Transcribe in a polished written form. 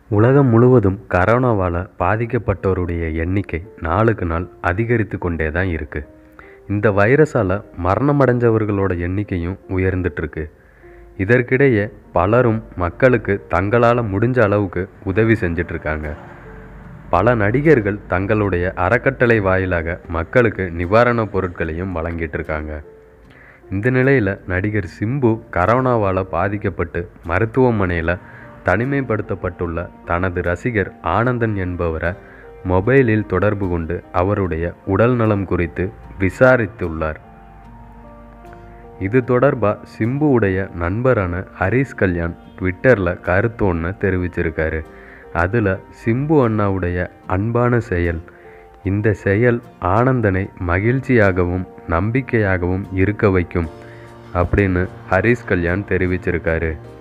உலகம் முழுவதும் கரோனாவால் பாதிக்கப்பட்டோருடைய எண்ணிக்கை நாளுக்கு நாள் அதிகரித்து கொண்டே தான் இருக்குது. இந்த வைரஸால் மரணமடைஞ்சவர்களோட எண்ணிக்கையும் உயர்ந்துட்டுருக்கு. இதற்கிடையே பலரும் மக்களுக்கு தங்களால் முடிஞ்ச அளவுக்கு உதவி செஞ்சிட்ருக்காங்க. பல நடிகர்கள் தங்களுடைய அறக்கட்டளை வாயிலாக மக்களுக்கு நிவாரணப் பொருட்களையும் வழங்கிட்டு இருக்காங்க. இந்த நிலையில் நடிகர் சிம்பு கரோனாவால் பாதிக்கப்பட்டு மருத்துவமனையில் தனிமைப்படுத்தப்பட்டுள்ள தனது ரசிகர் ஆனந்தன் என்பவரை மொபைலில் தொடர்பு கொண்டு அவருடைய உடல் நலம் குறித்து விசாரித்துள்ளார். இது தொடர்பாக சிம்புவுடைய நண்பரான ஹரிஷ் கல்யாண் ட்விட்டரில் கருத்து ஒன்று தெரிவிச்சிருக்காரு. அதில் சிம்பு அண்ணாவுடைய அன்பான செயல், இந்த செயல் ஆனந்தனை மகிழ்ச்சியாகவும் நம்பிக்கையாகவும் இருக்க வைக்கும் அப்படின்னு ஹரிஷ் கல்யாண் தெரிவிச்சிருக்காரு.